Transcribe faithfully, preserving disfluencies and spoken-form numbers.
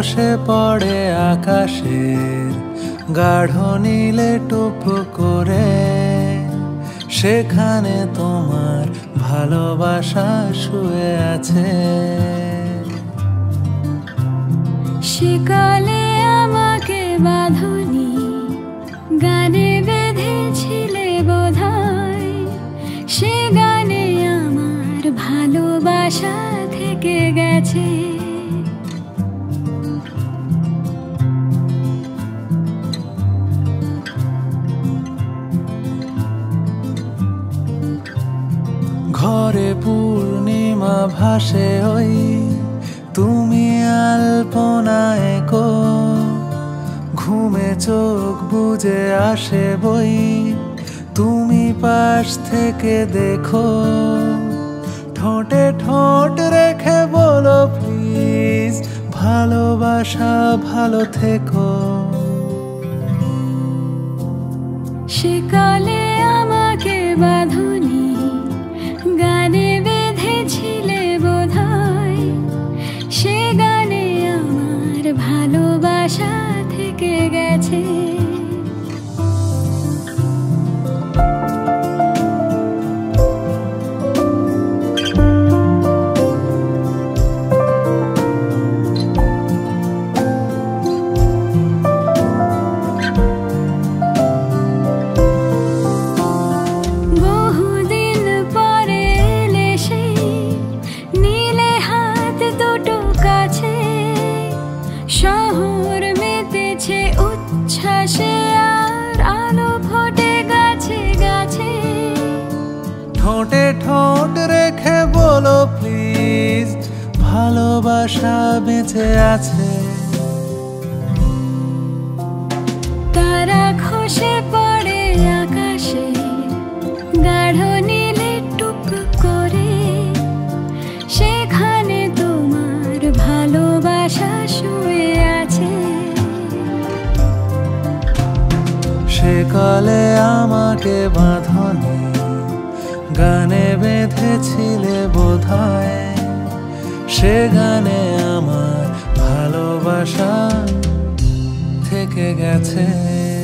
খসে পড়ে আকাশের গাঢ় নীলে টুপ করে, সেখানে তোমার ভালোবাসা শুয়ে আছে। সেকালে আমাকে বাঁধনি, গানে বেঁধেছিলে বোধহয়, সে গানে আমার ভালোবাসা থেকে গেছে। ঘরে পূর্ণিমা ভাসে ওই তুমি আলপনায় কো, ঘুমে চোখ বুজে আসে বই তুমি পাশ থেকে দেখো। ঠোঁটে ঠোঁট রেখে বলো প্লিজ, ভালোবাসা ভালো থেকো। সেকালে আমাকে বাঁধনি, গানে বেঁধেছিলে বোধহয়, সে গানে আমার ভালোবাসা থেকে গেছে। শহর মেতেছে উচ্ছ্বাসে আর আলো ফোটে গাছে গাছে। ঠোঁটে ঠোঁট রেখে বলো প্লিজ, ভালোবাসা বেঁচে আছে। তারা খসে পড়ে আকাশে গাঢ় নীলে টুপ করে, সেখানে তোমার ভালোবাসা শুয়ে আছে। সেকালে আমাকে বাঁধনি, গানে বেঁধেছিলে বোধহয়, সে গানে আমার ভালোবাসা থেকে গেছে।